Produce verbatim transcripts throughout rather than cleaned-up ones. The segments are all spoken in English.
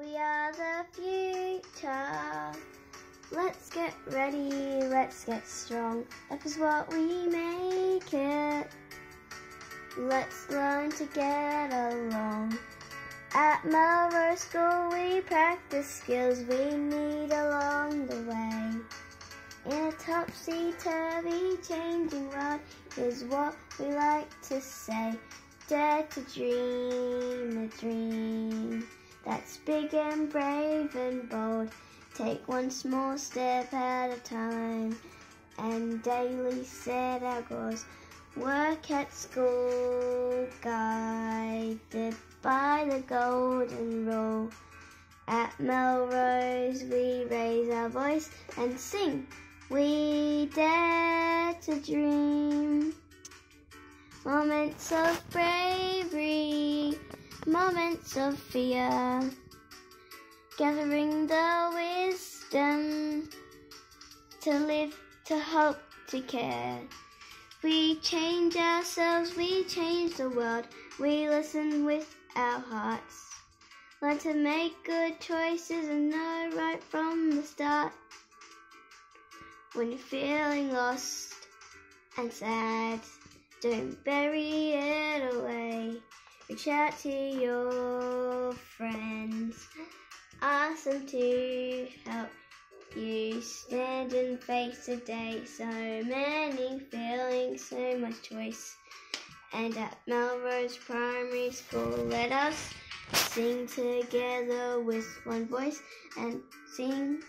We are the future. Let's get ready, let's get strong. Life is what we make it. Let's learn to get along. At Melrose School we practice skills we need along the way. In a topsy-turvy changing world is what we like to say. Dare to dream a dream that's big and brave and bold. Take one small step at a time and daily set our goals. Work at school, guided by the golden rule. At Melrose we raise our voice and sing. We dare to dream. Moments of bravery, moments of fear, gathering the wisdom to live, to hope, to care. We change ourselves, we change the world, we listen with our hearts. Learn to make good choices and know right from the start. When you're feeling lost and sad, don't bury it away. Reach out to your friends, ask them to help you stand and face the day. So many feelings, so much choice. And at Melrose Primary School, let us sing together with one voice and sing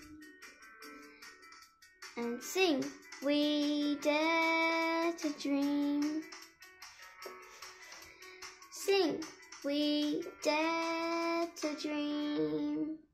and sing. We dare to dream. Sing. We dare to dream.